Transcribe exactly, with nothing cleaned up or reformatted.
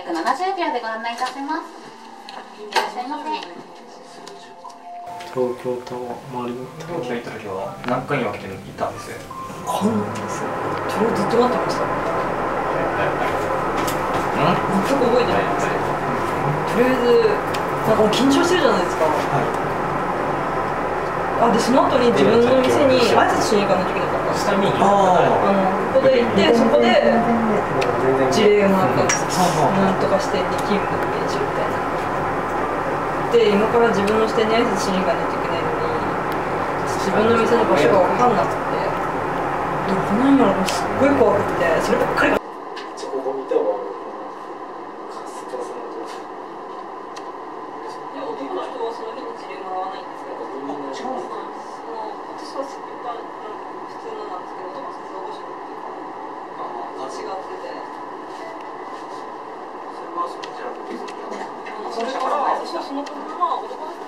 くななじゅうびょうでご案内いたします。いらっしゃいませ。 東京タワー、周りの東京行った時は何回に分けて行ったんですよ。 わかんないですよ。それをずっと待ってました。全く覚えてないです。とりあえずなんかもう緊張してるじゃないですか。あ、でその後に自分の店に挨拶しに行かないといけなかったんです。あのここで行ってそこで事例をもらったんです。なんとか支店に勤務の研修みたいな。で今から自分の支店に挨拶しに行かないといけないのに自分の店の場所が分かんなくて、この今のすっごい怖くてそればっかりが。それから私はその車は男の人